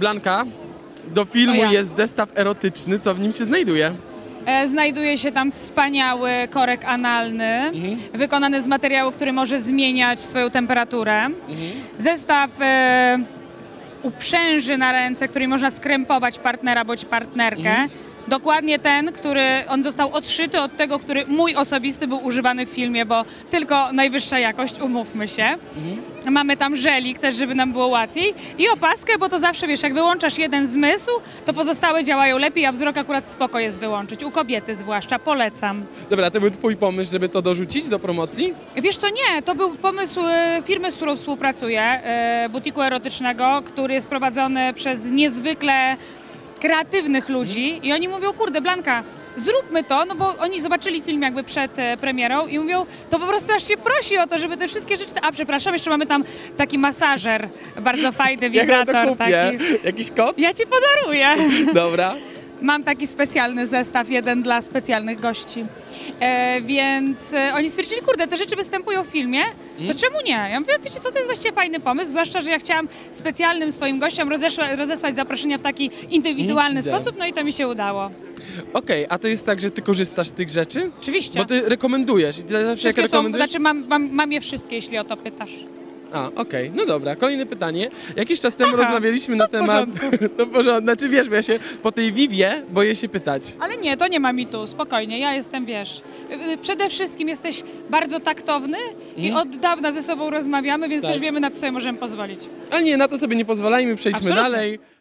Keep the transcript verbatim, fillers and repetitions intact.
Blanka, do filmu ja. jest zestaw erotyczny, co w nim się znajduje? E, Znajduje się tam wspaniały korek analny, Mhm. wykonany z materiału, który może zmieniać swoją temperaturę. Mhm. Zestaw e, uprzęży na ręce, której można skrępować partnera bądź partnerkę. Mhm. Dokładnie ten, który on został odszyty od tego, który mój osobisty był używany w filmie, bo tylko najwyższa jakość, umówmy się. Mhm. Mamy tam żelik też, żeby nam było łatwiej i opaskę, bo to zawsze wiesz, jak wyłączasz jeden zmysł, to pozostałe działają lepiej, a wzrok akurat spoko jest wyłączyć. U kobiety zwłaszcza, polecam. Dobra, to był twój pomysł, żeby to dorzucić do promocji? Wiesz co, nie, to był pomysł e, firmy, z którą współpracuję, e, butiku erotycznego, który jest prowadzony przez niezwykle kreatywnych ludzi i oni mówią, kurde Blanka, zróbmy to, no bo oni zobaczyli film jakby przed e, premierą i mówią, to po prostu aż się prosi o to, żeby te wszystkie rzeczy... A przepraszam, jeszcze mamy tam taki masażer, bardzo fajny Jak ja to wibrator. kupię? Taki. Jakiś kod? Ja ci podaruję. Dobra. Mam taki specjalny zestaw, jeden dla specjalnych gości. E, więc e, oni stwierdzili, kurde, te rzeczy występują w filmie, to Mm. czemu nie? Ja mówię, wiecie co, to jest właściwie fajny pomysł, zwłaszcza, że ja chciałam specjalnym swoim gościom rozeszła, rozesłać zaproszenia w taki indywidualny Mm, sposób, no i to mi się udało. Okej, a to jest tak, że ty korzystasz z tych rzeczy? Oczywiście. Bo ty rekomendujesz i ty zawsze jak Wszystkie są, rekomendujesz... znaczy mam, mam, mam je wszystkie, jeśli o to pytasz. A, okej, no dobra, kolejne pytanie. Jakiś czas temu Aha, rozmawialiśmy na w temat... porządku. To w porządku, znaczy wiesz, bo ja się po tej Vivie boję się pytać. Ale nie, to nie ma mi tu, spokojnie, ja jestem, wiesz, y, y, przede wszystkim jesteś bardzo taktowny i Mhm. od dawna ze sobą rozmawiamy, więc Tak. też wiemy, na co sobie możemy pozwolić. Ale nie, na to sobie nie pozwalajmy, przejdźmy Absolutnie. dalej.